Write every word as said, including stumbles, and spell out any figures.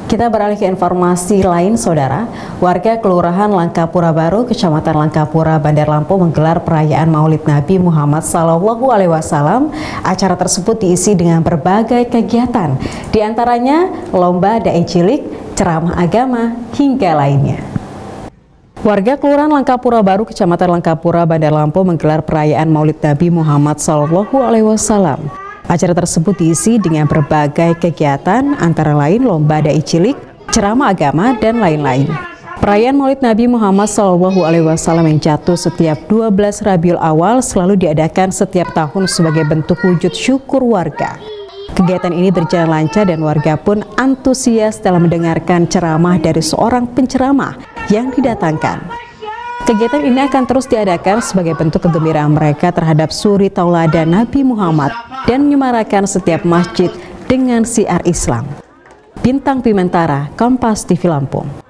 Kita beralih ke informasi lain, Saudara. Warga Kelurahan Langkapura Baru, Kecamatan Langkapura, Bandar Lampung menggelar perayaan Maulid Nabi Muhammad Sallallahu Alaihi Wasallam. Acara tersebut diisi dengan berbagai kegiatan, di antaranya lomba dai cilik, ceramah agama, hingga lainnya. Warga Kelurahan Langkapura Baru, Kecamatan Langkapura, Bandar Lampung menggelar perayaan Maulid Nabi Muhammad Sallallahu Alaihi Wasallam. Acara tersebut diisi dengan berbagai kegiatan, antara lain lomba dai cilik, ceramah agama, dan lain-lain. Perayaan Maulid Nabi Muhammad Sallallahu Alaihi Wasallam yang jatuh setiap dua belas Rabiul Awal selalu diadakan setiap tahun sebagai bentuk wujud syukur warga. Kegiatan ini berjalan lancar dan warga pun antusias dalam mendengarkan ceramah dari seorang penceramah yang didatangkan. Kegiatan ini akan terus diadakan sebagai bentuk kegembiraan mereka terhadap suri tauladan Nabi Muhammad dan menyemarakan setiap masjid dengan syiar Islam. Bintang Pimentara, Kompas T V Lampung.